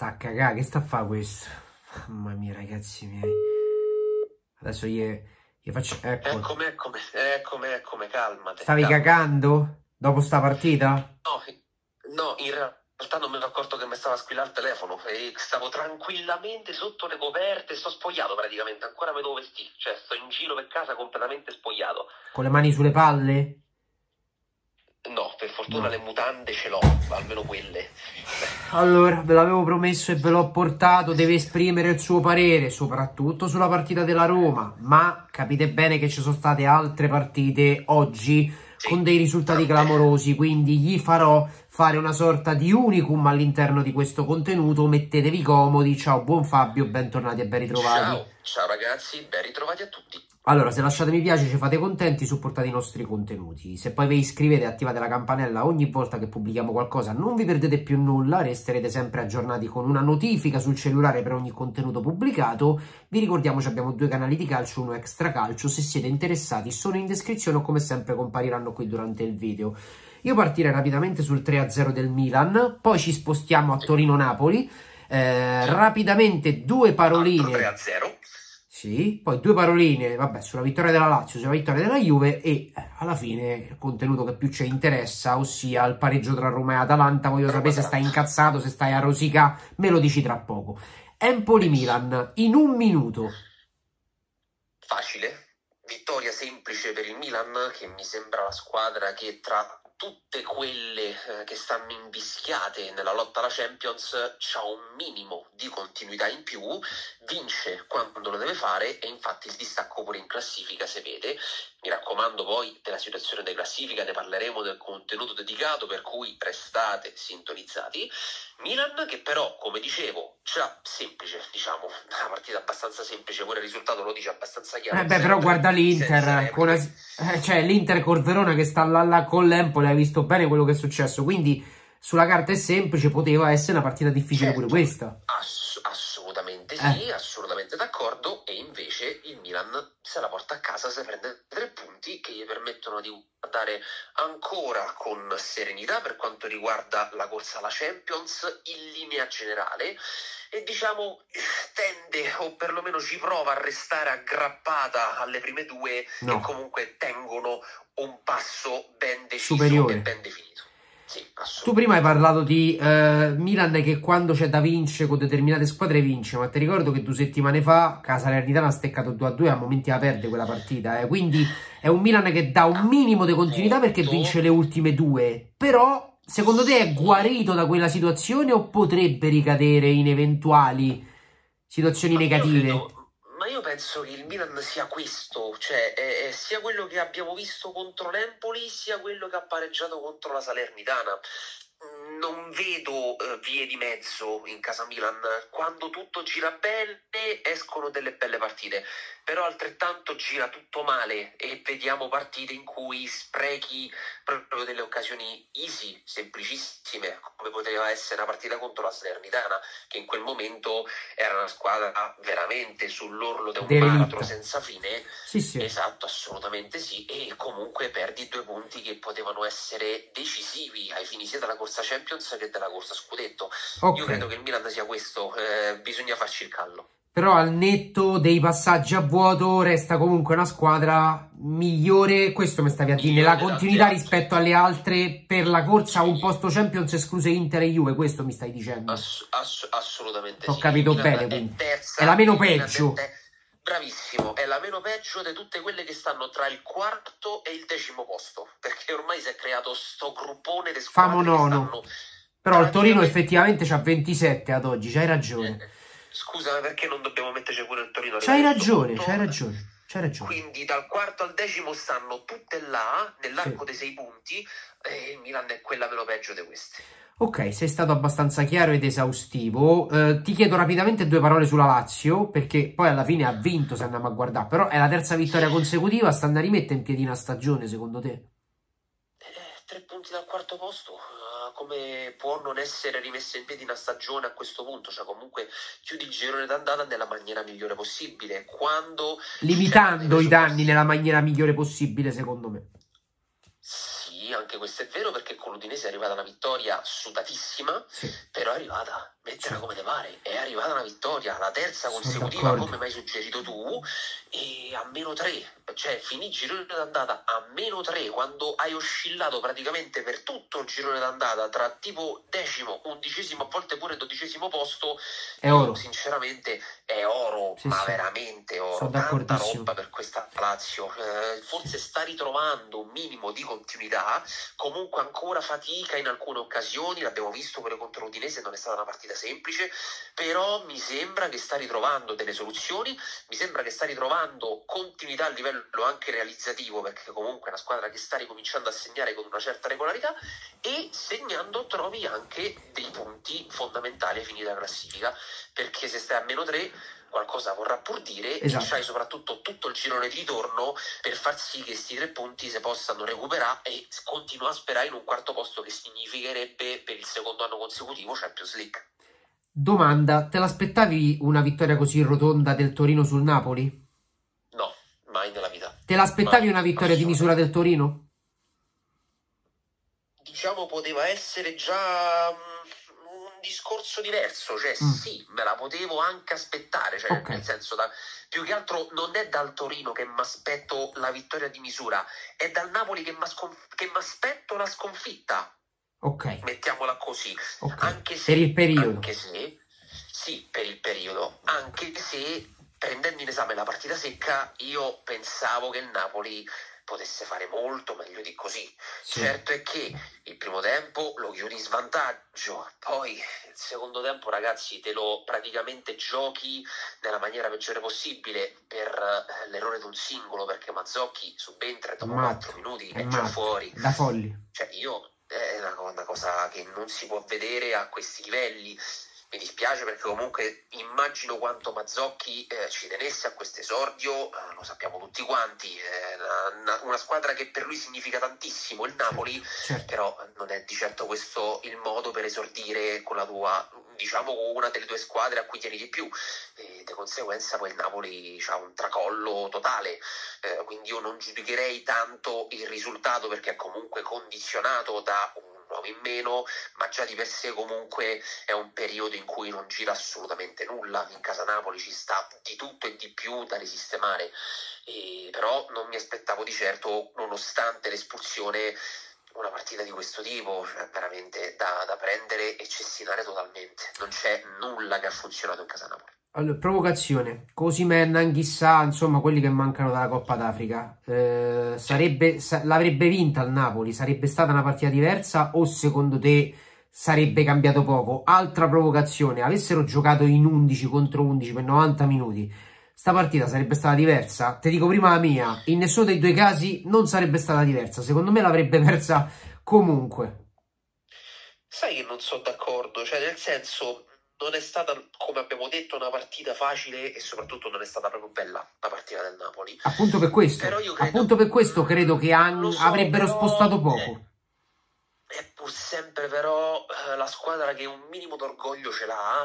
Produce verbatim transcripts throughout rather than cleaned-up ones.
sta a cagare, che sta a fare questo? Mamma mia, ragazzi miei. Adesso gli, gli faccio... Ecco. Eccomi, eccomi, eccomi, eccomi, calmate. Stavi calmate. cagando? Dopo sta partita? No, no, in realtà non mi ero accorto che mi stava squillando il telefono e stavo tranquillamente sotto le coperte, sto spogliato praticamente, ancora me devo vestire, cioè sto in giro per casa completamente spogliato. Con le mani sulle palle? No, per fortuna No. le mutande ce l'ho, almeno quelle. Allora, ve l'avevo promesso e ve l'ho portato, deve esprimere il suo parere, soprattutto sulla partita della Roma, ma capite bene che ci sono state altre partite oggi Sì, con dei risultati tante. clamorosi, quindi gli farò fare una sorta di unicum all'interno di questo contenuto. Mettetevi comodi. Ciao, buon Fabio, bentornati e ben ritrovati. Ciao, ciao ragazzi, ben ritrovati a tutti. Allora, se lasciate mi piace, ci fate contenti, supportate i nostri contenuti. Se poi vi iscrivete e attivate la campanella ogni volta che pubblichiamo qualcosa, non vi perdete più nulla, resterete sempre aggiornati con una notifica sul cellulare per ogni contenuto pubblicato. Vi ricordiamo che abbiamo due canali di calcio, uno extra calcio. Se siete interessati sono in descrizione o come sempre compariranno qui durante il video. Io partirei rapidamente sul tre a zero del Milan, poi ci spostiamo a Torino-Napoli. Eh, rapidamente due paroline. tre a zero. Sì, poi due paroline, vabbè, sulla vittoria della Lazio, sulla vittoria della Juve e eh, alla fine il contenuto che più ci interessa, ossia il pareggio tra Roma e Atalanta. Voglio Roma sapere se stai incazzato, se stai a rosica, me lo dici tra poco. Empoli-Milan, in un minuto. Facile, vittoria semplice per il Milan, che mi sembra la squadra che tra tutte quelle eh, che stanno invischiate nella lotta alla Champions c'ha un minimo di continuità in più, vince quando lo deve fare e infatti il distacco pure in classifica si vede. Mi raccomando, poi della situazione della classifica ne parleremo nel contenuto dedicato, per cui restate sintonizzati. Milan che però, come dicevo, c'ha semplice, diciamo, una partita abbastanza semplice, pure il risultato lo dice abbastanza chiaro. Eh beh, però guarda l'Inter, con una- eh, cioè l'Inter col Verona che sta là, là con l'Empoli, hai visto bene quello che è successo, quindi sulla carta è semplice, poteva essere una partita difficile certo, pure questa. Ass assolutamente Eh. sì, assolutamente d'accordo, e invece il Milan se la porta a casa, se prende tre punti che gli permettono di guardare ancora con serenità per quanto riguarda la corsa alla Champions in linea generale e diciamo tende o perlomeno ci prova a restare aggrappata alle prime due No. che comunque tengono un passo ben deciso Superiore. e ben definito. Sì, Tu assolutamente. prima hai parlato di eh, Milan che quando c'è da vincere con determinate squadre vince, ma ti ricordo che due settimane fa la Salernitana ha steccato due a due, a momenti la perde quella partita, eh. Quindi è un Milan che dà un minimo di continuità perché vince le ultime due, però secondo te è guarito da quella situazione o potrebbe ricadere in eventuali situazioni Ma io negative? credo- Ma io penso che il Milan sia questo, cioè è, è sia quello che abbiamo visto contro l'Empoli, sia quello che ha pareggiato contro la Salernitana. Non vedo eh, vie di mezzo in casa Milan. Quando tutto gira bene, escono delle belle partite, però altrettanto gira tutto male e vediamo partite in cui sprechi proprio delle occasioni easy, semplicissime, come poteva essere una partita contro la Salernitana, che in quel momento era una squadra veramente sull'orlo di un Derelitta. baratro senza fine. Sì, sì. Esatto, assolutamente sì, e comunque perdi due punti che potevano essere decisivi ai fini sia della corsa Champions che della corsa Scudetto. Ok. Io credo che il Milan sia questo, eh, bisogna farci il callo. Però al netto dei passaggi a vuoto resta comunque una squadra migliore, questo mi stavi a dire, Migliore nella delle continuità altre. rispetto alle altre per la corsa a un posto Champions escluse Inter e Juve, questo mi stai dicendo. Ass- ass- assolutamente Ho sì. capito Il Milan bene, è quindi. terza, È la meno il Milan peggio. è te- Bravissimo, è la meno peggio di tutte quelle che stanno tra il quarto e il decimo posto, perché ormai si è creato sto gruppone di squadre Famo che nono. stanno Però il Torino praticamente- effettivamente c'ha ventisette ad oggi, c'hai ragione. Eh, Scusa, perché non dobbiamo metterci pure il Torino? C'hai arrivato a questo ragione, punto? c'hai ragione, c'hai ragione. Quindi dal quarto al decimo stanno tutte là, nell'arco Sì. dei sei punti, e il Milan è quella meno peggio di queste. Ok, sei stato abbastanza chiaro ed esaustivo. Eh, ti chiedo rapidamente due parole sulla Lazio, perché poi alla fine ha vinto, se andiamo a guardare, però è la terza vittoria consecutiva, sta andando a rimettere in piedi una stagione, secondo te? Eh, tre punti dal quarto posto, uh, come può non essere rimessa in piedi una stagione a questo punto? Cioè comunque chiudi il girone d'andata nella maniera migliore possibile, quando... Limitando i danni nella maniera migliore possibile, secondo me. Sì, anche questo è vero, perché con l'Udinese è arrivata una vittoria sudatissima, Sì. però è arrivata. mettila come te pare, è arrivata una vittoria, la terza Sono consecutiva, d'accordo. come mi hai suggerito tu, e a meno tre, cioè finì il girone d'andata a meno tre, quando hai oscillato praticamente per tutto il girone d'andata tra tipo decimo, undicesimo, a volte pure dodicesimo posto. È io oro. sinceramente è oro, Sì, ma sì. veramente oro, Sono tanta d'accordissimo. roba per questa Lazio, eh, forse Sì. sta ritrovando un minimo di continuità, comunque ancora fatica in alcune occasioni, l'abbiamo visto pure contro l'Udinese, non è stata una partita semplice, però mi sembra che sta ritrovando delle soluzioni, mi sembra che sta ritrovando continuità a livello anche realizzativo, perché comunque è una squadra che sta ricominciando a segnare con una certa regolarità, e segnando trovi anche dei punti fondamentali ai fini della classifica, perché se stai a meno tre qualcosa vorrà pur dire, Esatto. e c'hai soprattutto tutto il girone di ritorno per far sì che questi tre punti si possano recuperare, e continuo a sperare in un quarto posto, che significherebbe per il secondo anno consecutivo Champions League. Domanda, te l'aspettavi una vittoria così rotonda del Torino sul Napoli? No, mai nella vita. Te l'aspettavi Mai, una vittoria di misura del Torino? Diciamo poteva essere già un discorso diverso, cioè Mm. sì, me la potevo anche aspettare, cioè Ok. nel senso, da, più che altro non è dal Torino che mi aspetto la vittoria di misura, è dal Napoli che mi aspetto la sconfitta, Ok. mettiamola così. Ok. Anche se, Per il periodo. anche se, sì, per il periodo, anche se prendendo in esame la partita secca, io pensavo che il Napoli potesse fare molto meglio di così. Sì. Certo è che il primo tempo lo chiudi in svantaggio, poi il secondo tempo, ragazzi, te lo praticamente giochi nella maniera peggiore possibile per eh, l'errore di un singolo, perché Mazzocchi subentra e dopo quattro minuti è, è già matto. fuori. Da folli. Cioè io, è una, una cosa che non si può vedere a questi livelli. Mi dispiace, perché comunque immagino quanto Mazzocchi eh, ci tenesse a questo esordio, eh, lo sappiamo tutti quanti, è una, una squadra che per lui significa tantissimo, il Napoli, Certo. però non è di certo questo il modo per esordire con la tua, diciamo, una delle due squadre a cui tieni di più, e di conseguenza poi il Napoli ha un tracollo totale, eh, quindi io non giudicherei tanto il risultato, perché è comunque condizionato da un uomo in meno, ma già di per sé comunque è un periodo in cui non gira assolutamente nulla. In casa Napoli ci sta di tutto e di più da risistemare, e però non mi aspettavo di certo, nonostante l'espulsione, una partita di questo tipo, cioè veramente da, da prendere e cestinare totalmente. Non c'è nulla che ha funzionato in casa Napoli. Allora, provocazione, Osimhen, Anghissà, insomma quelli che mancano dalla Coppa d'Africa, eh, sarebbe, sa, l'avrebbe vinta il Napoli? Sarebbe stata una partita diversa, o secondo te sarebbe cambiato poco? Altra provocazione, avessero giocato in undici contro undici per novanta minuti, sta partita sarebbe stata diversa? Ti dico prima la mia, in nessuno dei due casi non sarebbe stata diversa, secondo me l'avrebbe persa comunque. Sai che non sono d'accordo, cioè nel senso, non è stata, come abbiamo detto, una partita facile, e soprattutto non è stata proprio bella la partita del Napoli. Appunto per questo, Però io credo, appunto per questo credo che han, so, avrebbero però, spostato poco. È, è pur sempre però eh, la squadra che un minimo d'orgoglio ce l'ha,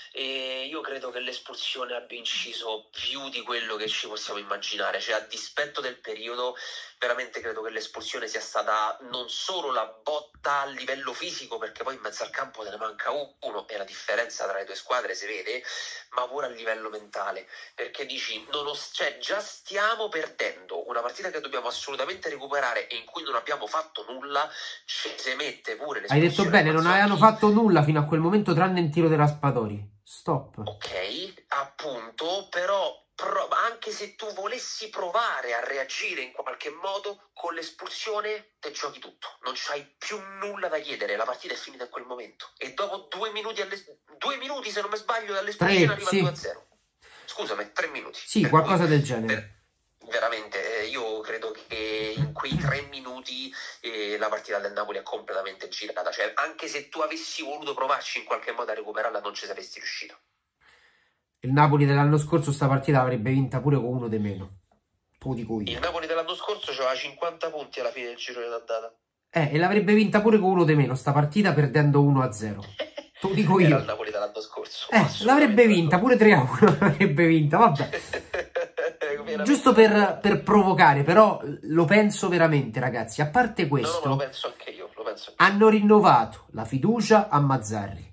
e io credo che l'espulsione abbia inciso più di quello che ci possiamo immaginare, cioè a dispetto del periodo, veramente credo che l'espulsione sia stata non solo la botta a livello fisico, perché poi in mezzo al campo te ne manca uno e la differenza tra le due squadre si vede, ma pure a livello mentale, perché dici, non ho, cioè, già stiamo perdendo una partita che dobbiamo assolutamente recuperare e in cui non abbiamo fatto nulla, ci si mette pure l'espulsione. Hai detto bene, non avevano fatto nulla fino a quel momento tranne il tiro della Raspadori. Stop. Ok, appunto, però anche se tu volessi provare a reagire in qualche modo, con l'espulsione te giochi tutto, non c'hai più nulla da chiedere, la partita è finita in quel momento, e dopo due minuti, due minuti se non mi sbaglio dall'espulsione arriva sì. due a zero. Scusami, tre minuti. Sì, qualcosa del genere. Per, veramente, eh, io credo che in quei tre minuti eh, la partita del Napoli è completamente girata, cioè anche se tu avessi voluto provarci in qualche modo a recuperarla non ci saresti riuscito. Il Napoli dell'anno scorso sta partita l'avrebbe vinta pure con uno di meno. Tu dico io. Il Napoli dell'anno scorso aveva cinquanta punti alla fine del girone d'andata. Eh, e l'avrebbe vinta pure con uno di meno sta partita, perdendo uno a zero. Tu dico io. Era il Napoli dell'anno scorso. Eh, l'avrebbe vinta pure tre a uno, l'avrebbe vinta, vabbè. Giusto per, per provocare, però lo penso veramente, ragazzi. A parte questo, no, no, lo penso anche io, lo penso anche hanno rinnovato la fiducia a Mazzarri.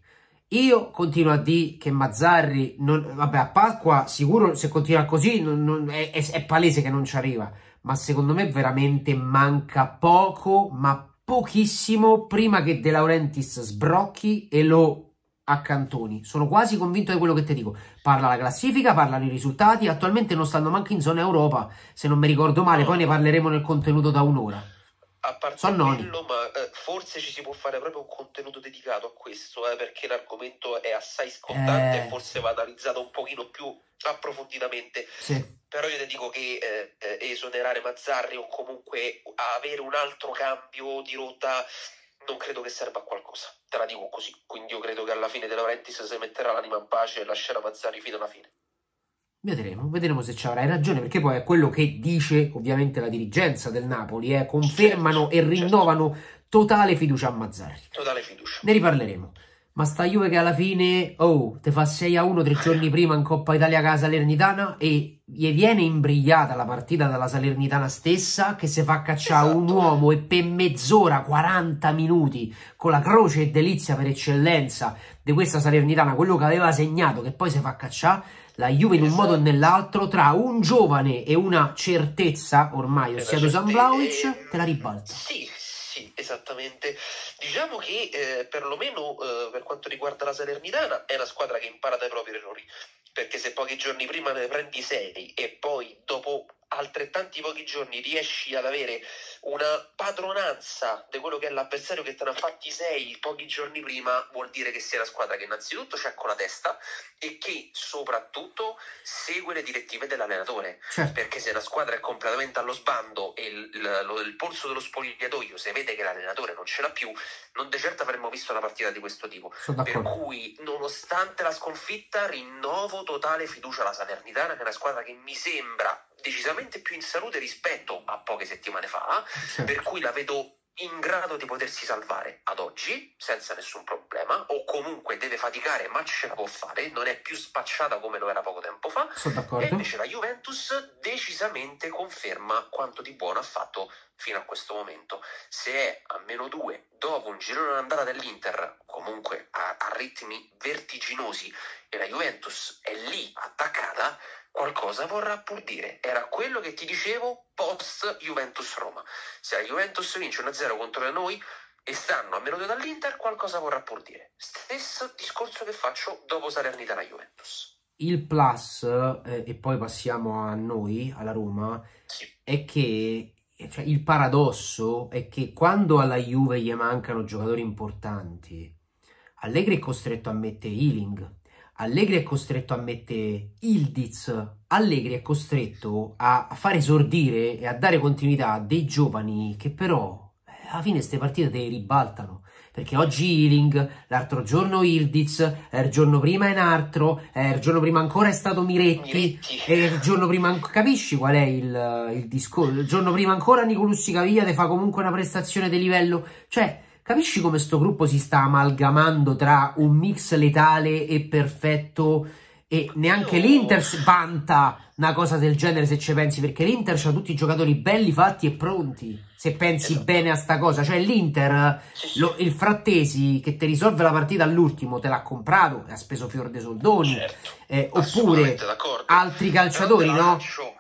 Io continuo a dire che Mazzarri, non, vabbè, a Pasqua sicuro se continua così non, non, è, è, è palese che non ci arriva, ma secondo me veramente manca poco, ma pochissimo, prima che De Laurentiis sbrocchi e lo accantoni. Sono quasi convinto di quello che ti dico. Parla la classifica, parlano i risultati, attualmente non stanno manco in zona Europa, se non mi ricordo male, poi ne parleremo nel contenuto da un'ora. A parte Sono quello, ma eh, forse ci si può fare proprio un contenuto dedicato a questo, eh, perché l'argomento è assai scottante Eh, e forse va analizzato un pochino più approfonditamente. sì. Però io ti dico che eh, eh, esonerare Mazzarri o comunque avere un altro cambio di rotta non credo che serva a qualcosa, te la dico così. Quindi io credo che alla fine De Laurentiis si metterà l'anima in pace e lascerà Mazzarri fino alla fine. Vedremo, vedremo se ci avrai ragione, perché poi è quello che dice ovviamente la dirigenza del Napoli, eh, confermano Certo, e rinnovano certo. totale fiducia a Mazzarri. Totale fiducia. Ne riparleremo. Ma sta Juve che alla fine, oh, te fa sei a uno tre giorni prima in Coppa Italia con la Salernitana e gli viene imbrigliata la partita dalla Salernitana stessa, che si fa cacciare Esatto. un uomo e per mezz'ora, quaranta minuti, con la croce e delizia per eccellenza di questa Salernitana, quello che aveva segnato, che poi si fa cacciare. La Juve in un Esatto. modo o nell'altro, tra un giovane e una certezza, ormai, ossia Dusan Vlahovic, eh, te la ribalta. Sì, sì, esattamente. Diciamo che eh, perlomeno eh, per quanto riguarda la Salernitana è una squadra che impara dai propri errori, perché se pochi giorni prima ne prendi sei e poi dopo altrettanti pochi giorni riesci ad avere una padronanza di quello che è l'avversario che te ne ha fatti sei pochi giorni prima, vuol dire che sei una squadra che innanzitutto c'è con la testa e che soprattutto segue le direttive dell'allenatore. Certo. Perché se la squadra è completamente allo sbando e il, il, il polso dello spogliatoio, se vede che l'allenatore non ce l'ha più, non di certo avremmo visto una partita di questo tipo. Per cui, nonostante la sconfitta, rinnovo totale fiducia alla Salernitana, che è una squadra che mi sembra decisamente più in salute rispetto a poche settimane fa, certo. Per cui la vedo in grado di potersi salvare ad oggi senza nessun problema, o comunque deve faticare ma ce la può fare, non è più spacciata come lo era poco tempo fa. E invece la Juventus decisamente conferma quanto di buono ha fatto fino a questo momento. Se è a meno due dopo un girone d'andata dell'Inter comunque a, a ritmi vertiginosi e la Juventus è lì attaccata, qualcosa vorrà pur dire. Era quello che ti dicevo post Juventus Roma. Se la Juventus vince uno a zero contro di noi e stanno a meno due dall'Inter, qualcosa vorrà pur dire. Stesso discorso che faccio dopo Salernitana Juventus. Il plus, eh, e poi passiamo a noi, alla Roma, sì. È che cioè, il paradosso è che quando alla Juve gli mancano giocatori importanti, Allegri è costretto a mettere Ealing, Allegri è costretto a mettere Ildiz, Allegri è costretto a fare esordire e a dare continuità a dei giovani che però eh, alla fine queste partite te le ribaltano, perché oggi Ealing, l'altro giorno Ildiz, eh, il giorno prima è un altro, eh, il giorno prima ancora è stato Miretti, Miretti. E il giorno prima, capisci qual è il, il discorso? Il giorno prima ancora Nicolussi Caviglia te fa comunque una prestazione di livello, cioè... Capisci come sto gruppo si sta amalgamando tra un mix letale e perfetto e neanche Io... l'Inter vanta una cosa del genere se ci pensi, perché l'Inter c'ha tutti i giocatori belli, fatti e pronti, se pensi esatto. bene a sta cosa. Cioè l'Inter, lo, il Frattesi che ti risolve la partita all'ultimo te l'ha comprato e ha speso fior de soldoni, certo. eh, oppure altri calciatori, no?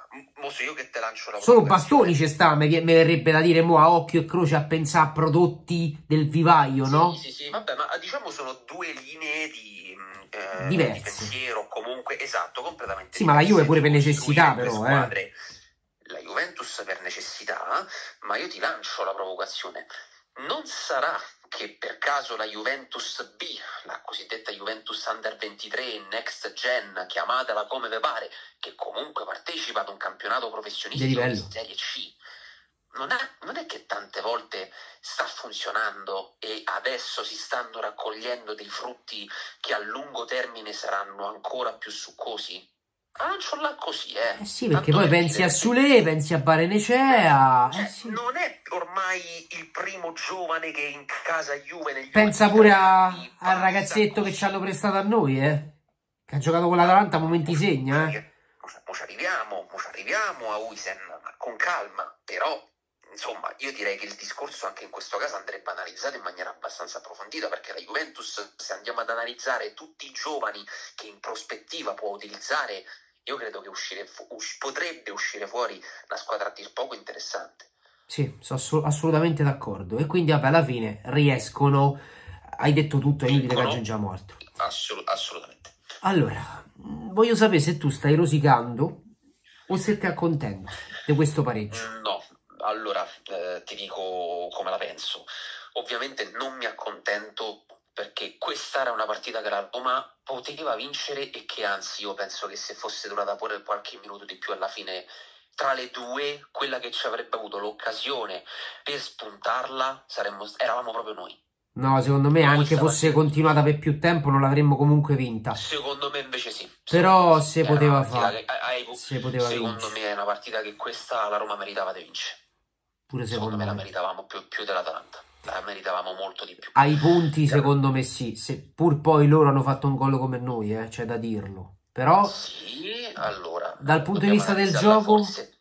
Io che te lancio la Solo Bastoni ci sta, mi verrebbe da dire mo a occhio e croce a pensare a prodotti del vivaio, sì, no? Sì, sì, vabbè, ma diciamo sono due linee di, eh, diverse. Di pensiero, comunque, esatto, completamente Sì, diverse. Ma la Juve pure per necessità, però, squadre, eh. La Juventus per necessità, ma io ti lancio la provocazione. Non sarà che per caso la Juventus B, la cosiddetta Juventus Under ventitré, Next Gen, chiamatela come ve pare, che comunque partecipa ad un campionato professionistico di Serie C, non è, non è che tante volte sta funzionando e adesso si stanno raccogliendo dei frutti che a lungo termine saranno ancora più succosi? Lancio là così, eh. Eh sì, perché Tanto poi pensi a Sule, pensi a Barenecea. Cioè, eh sì. Non è ormai il primo giovane che in casa Juve negli Pensa pure a, al ragazzetto così. Che ci hanno prestato a noi, eh. Che ha giocato con l'Atalanta, momenti segna, eh. Mo ci arriviamo, mo ci arriviamo a Huijsen, con calma, però insomma, io direi che il discorso anche in questo caso andrebbe analizzato in maniera abbastanza approfondita, perché la Juventus, se andiamo ad analizzare tutti i giovani che in prospettiva può utilizzare, io credo che uscire us potrebbe uscire fuori una squadra a dir poco interessante. Sì, sono ass assolutamente d'accordo. E quindi, vabbè, alla fine riescono. Hai detto tutto, è inutile che aggiungiamo altro. Assolut assolutamente. Allora, voglio sapere se tu stai rosicando o se ti accontenti di questo pareggio. No, allora eh, ti dico come la penso. Ovviamente non mi accontento, perché questa era una partita che la Roma poteva vincere e che anzi io penso che se fosse durata pure qualche minuto di più alla fine, tra le due, quella che ci avrebbe avuto l'occasione per spuntarla saremmo, eravamo proprio noi. No, secondo me Noi anche fosse continuata per più tempo non l'avremmo comunque vinta. Secondo me invece sì. Però se poteva fare. Che, se poteva secondo vincere. me è una partita che questa la Roma meritava di vincere. Pure secondo, secondo me, me la meritavamo più, più dell'Atalanta. La meritavamo molto di più. Ai punti secondo me sì. Seppur poi loro hanno fatto un gol come noi, eh, c'è da dirlo. Però sì, allora, dal punto di vista del gioco forse,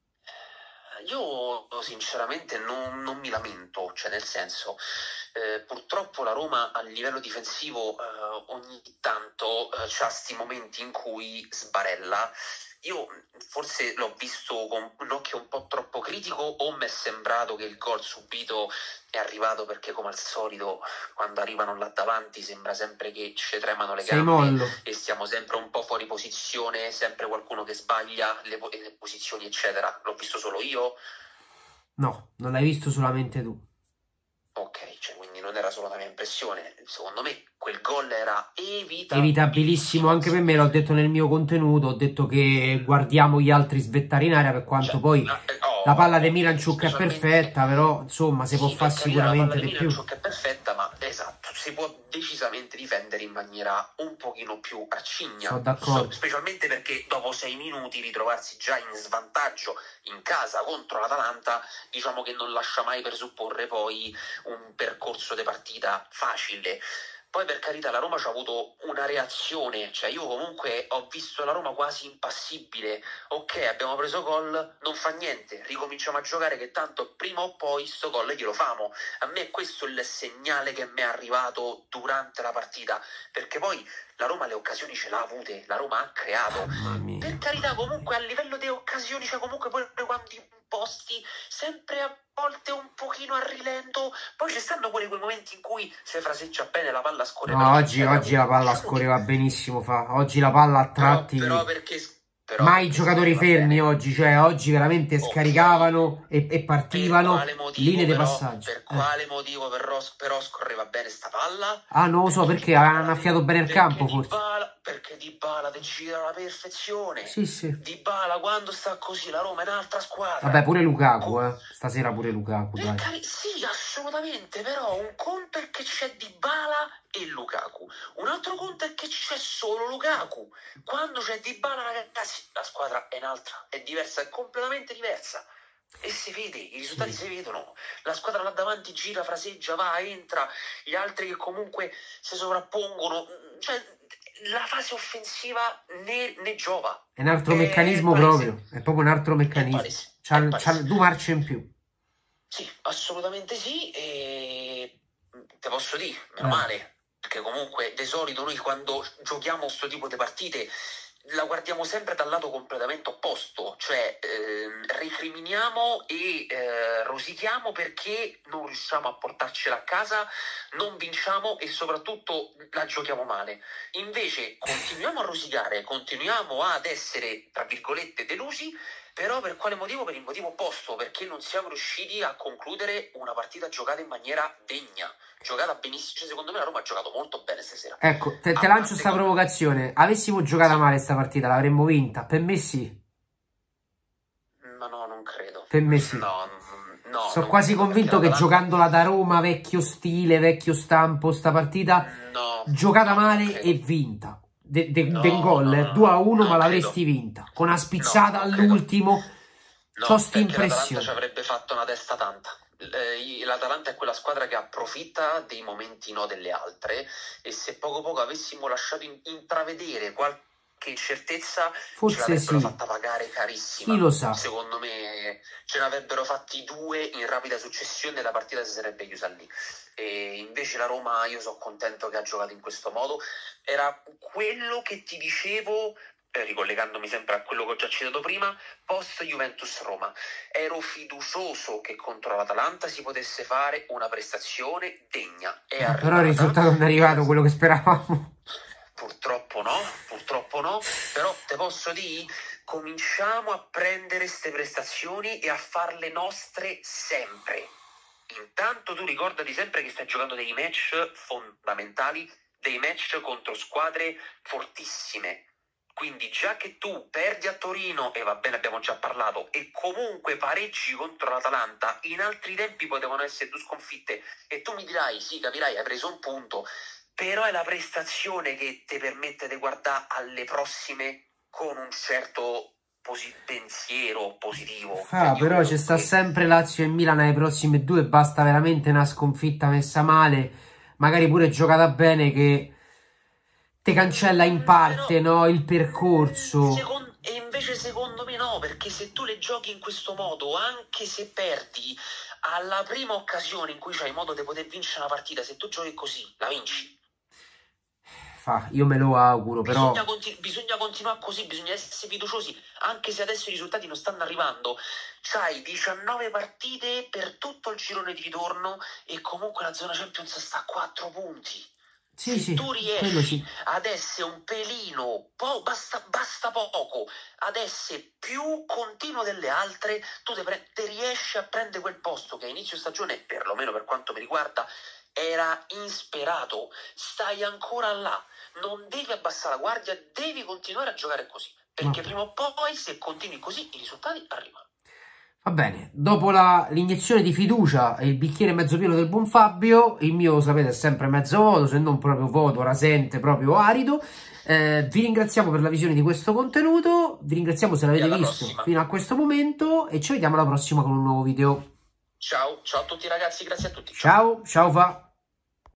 io sinceramente non, non mi lamento, cioè nel senso, eh, purtroppo la Roma a livello difensivo eh, ogni tanto eh, c'ha sti momenti in cui sbarella. Io forse l'ho visto con un occhio un po' troppo critico, o mi è sembrato che il gol subito è arrivato perché, come al solito, quando arrivano là davanti sembra sempre che ci tremano le gambe mollo. e stiamo sempre un po' fuori posizione, sempre qualcuno che sbaglia le, le posizioni eccetera. L'ho visto solo io? No, non l'hai visto solamente tu. Ok, cioè quindi non era solo la mia impressione. Secondo me quel gol era evitabilissimo. Evitabilissimo anche per me, l'ho detto nel mio contenuto, ho detto che guardiamo gli altri svettare in area, per quanto cioè, poi no, eh, oh, la palla di Miranchuk è perfetta, però insomma si sì, può fare sicuramente di più. La palla di Miranchuk è perfetta, ma esatto, si può decisamente difendere in maniera un pochino più arcigna. Sono d'accordo. Specialmente perché dopo sei minuti ritrovarsi già in svantaggio in casa contro l'Atalanta, diciamo che non lascia mai presupporre poi un percorso di partita facile. Poi per carità la Roma ci ha avuto una reazione, cioè io comunque ho visto la Roma quasi impassibile. Ok, abbiamo preso gol, non fa niente, ricominciamo a giocare che tanto prima o poi sto gol glielo famo. A me questo è il segnale che mi è arrivato durante la partita, perché poi la Roma le occasioni ce l'ha avute, la Roma ha creato. Per carità comunque a livello di occasioni, cioè comunque poi quando imposti, sempre a volte un pochino a rilento, poi ci stanno pure quei momenti in cui se fraseggia bene la palla scorre. No, oggi, oggi la palla scorreva che... benissimo, fa. Oggi la palla a tratti... Però, però perché... Però mai i giocatori fermi bene. Oggi, cioè oggi veramente okay. scaricavano e, e partivano motivo, linee di però, passaggio. Per eh. quale motivo però, però scorreva bene sta palla? Ah, non lo so, perché, perché ha annaffiato bene il campo forse. Dybala, perché Dybala ti gira alla perfezione. Sì, sì. Dybala quando sta così la Roma è un'altra squadra. Vabbè, pure Lukaku, eh. Stasera pure Lukaku, dai. Sì, assolutamente, però un conto è che c'è Dybala e Lukaku. Un altro conto è che c'è solo Lukaku. Quando c'è Dybala, ragazzi, la squadra è un'altra, è diversa, è completamente diversa. E si vede, i risultati sì. si vedono. La squadra là davanti gira, fraseggia, va, entra. Gli altri che comunque si sovrappongono. Cioè, la fase offensiva ne, ne giova. È un altro è meccanismo palese. proprio. È proprio un altro meccanismo. C'ha due marce in più. Sì, assolutamente sì. E te posso dire, meno eh. male. Perché comunque di solito noi quando giochiamo questo tipo di partite la guardiamo sempre dal lato completamente opposto, cioè eh, recriminiamo e eh, rosichiamo perché non riusciamo a portarcela a casa, non vinciamo e soprattutto la giochiamo male. Invece continuiamo a rosicare, continuiamo ad essere, tra virgolette, delusi, però per quale motivo? Per il motivo opposto, perché non siamo riusciti a concludere una partita giocata in maniera degna, giocata benissimo. Cioè, secondo me la Roma ha giocato molto bene stasera. Ecco, te, te lancio sta provocazione. Avessimo giocata male sta partita, l'avremmo vinta? Per me sì. Ma no, non credo. Per me sì. No, no. Sono quasi convinto che giocandola da Roma, vecchio stile, vecchio stampo, sta partita, no, giocata no, male e vinta. De, de, no, del gol, no, due a uno, no, ma l'avresti vinta. Con una spizzata no, all'ultimo. No, c'ho sta impressione. L'Atalanta ci avrebbe fatto una testa tanta. L'Atalanta è quella squadra che approfitta dei momenti no delle altre, e se poco poco avessimo lasciato in, intravedere qual, qualche incertezza Forse ce l'avrebbero sì. fatta pagare carissima. Chi lo sa? Secondo me ce ne avrebbero fatti due in rapida successione e la partita si sarebbe chiusa lì. E invece la Roma, io sono contento che ha giocato in questo modo. Era quello che ti dicevo, eh, ricollegandomi sempre a quello che ho già citato prima, post Juventus Roma. Ero fiducioso che contro l'Atalanta si potesse fare una prestazione degna. È eh, però il risultato non è arrivato quello che speravamo. Purtroppo no, purtroppo no, però te posso dire, cominciamo a prendere queste prestazioni e a farle nostre sempre. Intanto tu ricordati sempre che stai giocando dei match fondamentali, dei match contro squadre fortissime. Quindi già che tu perdi a Torino, e va bene, abbiamo già parlato, e comunque pareggi contro l'Atalanta, in altri tempi potevano essere due sconfitte, e tu mi dirai, sì, capirai, hai preso un punto, però è la prestazione che ti permette di guardare alle prossime con un certo posi- pensiero positivo. Ah, però c'è sta sempre Lazio e Milan ai prossime due, basta veramente una sconfitta messa male, magari pure giocata bene, che te cancella in parte, però, no, il percorso. Secondo, e invece secondo me no, perché se tu le giochi in questo modo, anche se perdi, alla prima occasione in cui c'hai modo di poter vincere una partita, se tu giochi così, la vinci. Fa, io me lo auguro, bisogna però... Continu bisogna continuare così, bisogna essere fiduciosi, anche se adesso i risultati non stanno arrivando. C'hai diciannove partite per tutto il girone di ritorno e comunque la zona Champions sta a quattro punti. Sì, se sì, tu riesci sì. ad essere un pelino, po basta, basta poco, ad essere più continuo delle altre, tu te, te riesci a prendere quel posto che a inizio stagione, perlomeno per quanto mi riguarda, era insperato. Stai ancora là, non devi abbassare la guardia, devi continuare a giocare così, perché prima o poi, se continui così, i risultati arrivano. Va bene, dopo l'iniezione di fiducia e il bicchiere mezzo pieno del buon Fabio, il mio, sapete, è sempre mezzo voto, se non proprio voto rasente, proprio arido. Eh, vi ringraziamo per la visione di questo contenuto, vi ringraziamo se l'avete visto prossima. Fino a questo momento e ci vediamo alla prossima con un nuovo video. Ciao, ciao a tutti ragazzi, grazie a tutti. Ciao, ciao, ciao Fa.